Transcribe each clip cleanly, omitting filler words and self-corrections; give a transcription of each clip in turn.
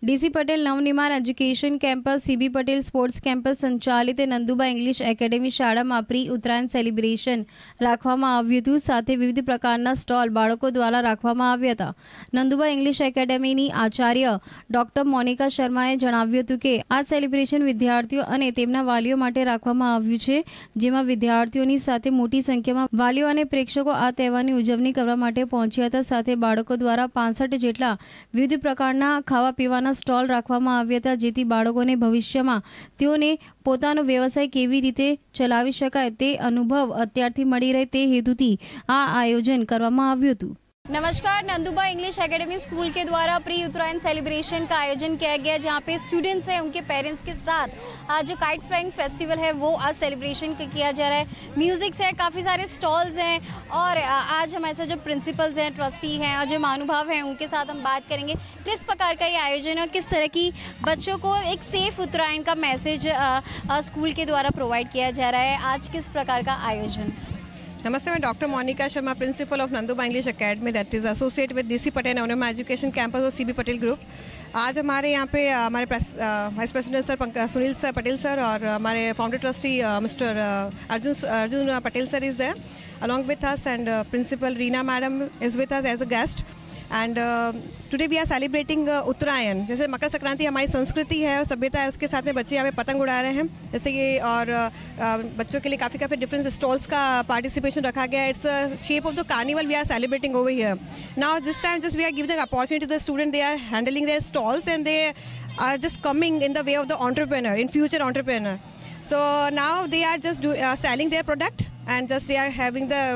DC Patel Navnirman education campus, CB Patel sports campus સંચાલિત Nanduba English academy શાળામાં pre Uttarayan celebration રાખવામાં આવ્યું હતું. સાથે વિવિધ પ્રકારના સ્ટોલ બાળકો દ્વારા રાખવામાં આવ્યા હતા. Nanduba English એકેડેમીની Acharya doctor Monica શર્માએ જણાવ્યું હતું કે આ સેલિબ્રેશન વિદ્યાર્થીઓ અને તેમના વાલીઓ માટે રાખવામાં આવ્યું છે, જેમાં વિદ્યાર્થીઓની સાથે મોટી સંખ્યામાં વાલીઓ અને પ્રેક્ષકો આ તહેવારની ઉજવણી કરવા માટે પહોંચ્યા હતા. સાથે બાળકો દ્વારા 65 જેટલા વિવિધ પ્રકારના ખાવા પીવાના સ્ટોલ રાખવામાં આવ્યા હતા, જેથી બાળકોને ભવિષ્યમાં તેઓને પોતાનો વ્યવસાય કેવી રીતે ચલાવી શકાય તે અનુભવ અત્યારથી મળી રહે તે હેતુથી આ आयोजन કરવામાં આવ્યું હતું. नमस्कार, नंदुबा इंग्लिश एकेडमी स्कूल के द्वारा प्री उत्तरायण सेलिब्रेशन का आयोजन किया गया, जहां पे स्टूडेंट्स हैं उनके पेरेंट्स के साथ आज जो काइट फ्लाइंग फेस्टिवल है वो आज सेलिब्रेशन किया जा रहा है. म्यूजिक से काफ़ी सारे स्टॉल्स हैं और आज हमारे साथ जो प्रिंसिपल्स हैं, ट्रस्टी हैं और जो महानुभाव हैं उनके साथ हम बात करेंगे किस प्रकार का ये आयोजन है, किस तरह की बच्चों को एक सेफ उत्तरायण का मैसेज स्कूल के द्वारा प्रोवाइड किया जा रहा है. आज किस प्रकार का आयोजन? नमस्ते, मैं doctor Monika Sharma, principal of Nanduba English academy that is associate with DC Patel Navnirman education campus और सीबी पटेल ग्रुप. आज हमारे यहाँ पे हमारे vice president sir Sunil sir Patel sir और हमारे founder trustee mister Arjun Patel sir is there along with us and principal Reena madam is with us as a guest. And today we are celebrating Uttarayan. जैसे मकर संक्रांति हमारी संस्कृति है और सभ्यता है, उसके साथ में बच्चे यहाँ पे पतंग उड़ा रहे हैं जैसे कि, और बच्चों के लिए काफ़ी डिफरेंट स्टॉल्स का पार्टिसिपेशन रखा गया है. It's a shape of the carnival we are celebrating over here. Now this time just we are giving the opportunity to the student. They are handling their stalls and they are just coming in the way of the entrepreneur, in future entrepreneur. So now they are just selling their product and just they are having the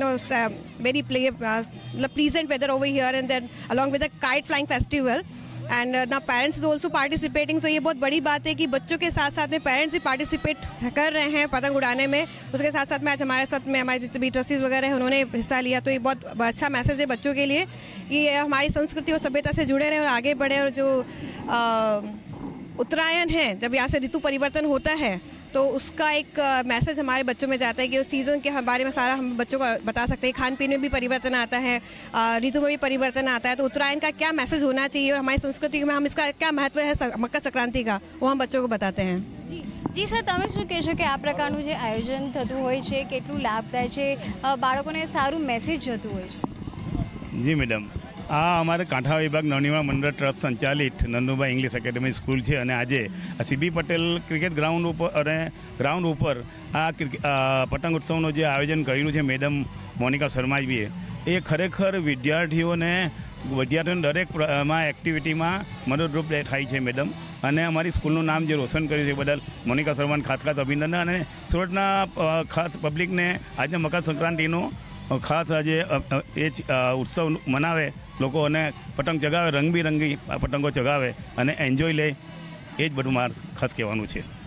very pleasant weather over here, and then along with the kite flying festival. And ना parents is also participating. तो ये बहुत बड़ी बात है कि बच्चों के साथ साथ में पेरेंट्स भी पार्टिसिपेट कर रहे हैं पतंग उड़ाने में. उसके साथ साथ में आज हमारे साथ में हमारे जितने भी ट्रस्टीज वगैरह हैं उन्होंने हिस्सा लिया. तो ये बहुत अच्छा मैसेज है बच्चों के लिए कि हमारी संस्कृति और सभ्यता से जुड़े रहें और आगे बढ़े. और जो उत्तरायण है, जब यहाँ से ऋतु परिवर्तन होता है तो उसका एक मैसेज हमारे बच्चों में जाता है कि उस सीज़न के बारे में सारा हम बच्चों को बता सकते हैं. खान पीन में भी परिवर्तन आता है, ऋतु में भी परिवर्तन आता है. तो उत्तरायण का क्या मैसेज होना चाहिए और हमारी संस्कृति में हम इसका क्या महत्व है मकर संक्रांति का, वो हम बच्चों को बताते हैं. જી સર, તમે શું કહેશો કે આ પ્રકારનું જે આયોજન થતું હોય છે કેટલું લાભદાયક છે, બાળકોને સારું મેસેજ જતું હોય છે? જી મેડમ, આ અમારે કાંઠા વિભાગ નવનિર્માણ મંડળ ટ્રસ્ટ સંચાલિત નંદુબા ઇંગ્લિશ એકેડમી સ્કૂલ છે અને આજે સીબી પટેલ ક્રિકેટ ગ્રાઉન્ડ ઉપર આ પતંગ ઉત્સવનું જે આયોજન કર્યું છે મેડમ મોનિકા શર્માજીએ, એ ખરેખર વિદ્યાર્થીઓને દરેક એક્ટિવિટીમાં મદદરૂપ થાય છે મેડમ. અને અમારી સ્કૂલનું નામ જે રોશન કર્યું છે બદલ મોનિકા શર્માને ખાસ અભિનંદન. અને સુરતના ખાસ પબ્લિકને આજે મકર સંક્રાંતિનો ખાસ આજે એ ઉત્સવ મનાવે લોકો અને પતંગ ચગાવે, રંગબેરંગી પતંગો ચગાવે અને એન્જોય લે, એ જ બધું મારે ખાસ કહેવાનું છે.